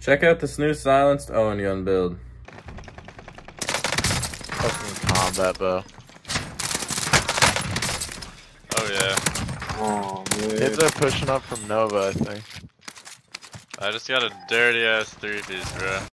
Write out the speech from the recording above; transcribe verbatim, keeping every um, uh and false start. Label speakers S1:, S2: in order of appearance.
S1: Check out this new silenced Owen Gun build.
S2: Fucking combat bow.
S3: Oh yeah.
S4: Oh man.
S2: Kids are pushing up from Nova, I think.
S3: I just got a dirty ass three piece, bro.